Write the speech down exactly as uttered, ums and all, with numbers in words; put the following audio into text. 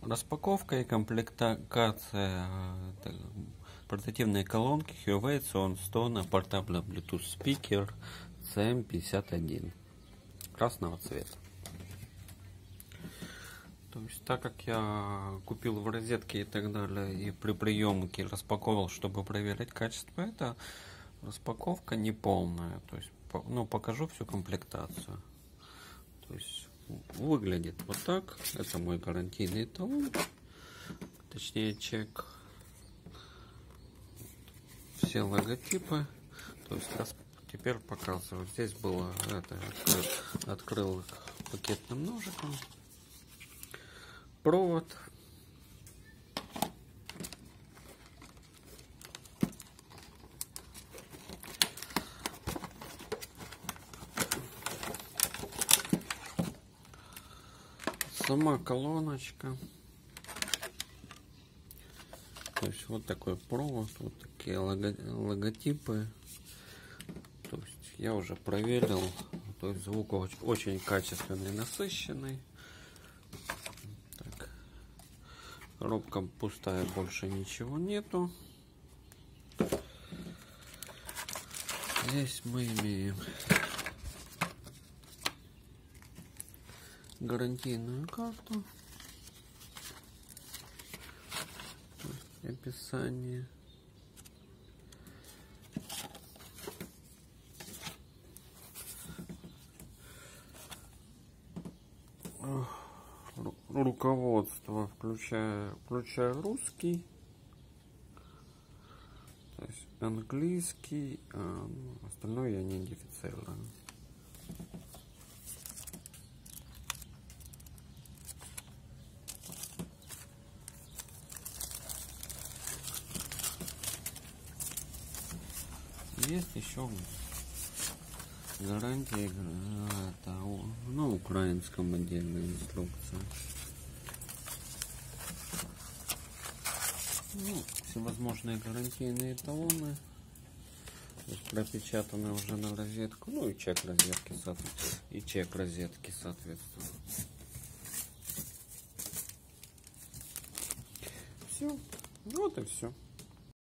Распаковка и комплектация портативной колонки Huawei Xeon сто на Portable Bluetooth Speaker си эм пятьдесят один красного цвета. То есть, так как я купил в розетке и так далее, и при приемке распаковал, чтобы проверить качество, это распаковка неполная. То есть, ну, покажу всю комплектацию. То есть, выглядит вот так. Это мой гарантийный талон, точнее чек. Все логотипы. То есть, раз, теперь показываю. Здесь было это, открыл, открыл их пакетным ножиком. Провод. Сама колоночка. То есть вот такой провод, вот такие логотипы. То есть я уже проверил. То есть звук очень качественный, насыщенный. Так. Коробка пустая, больше ничего нету. Здесь мы имеем гарантийную карту, описание, руководство, включая, включая русский, то есть английский, а остальное я не идентифицирую. Есть еще гарантия, это, на украинском отдельная инструкция. Ну, всевозможные гарантийные талоны. То есть пропечатаны уже на розетку. Ну и чек розетки, соответственно. И чек розетки, соответственно. Все. Вот и все.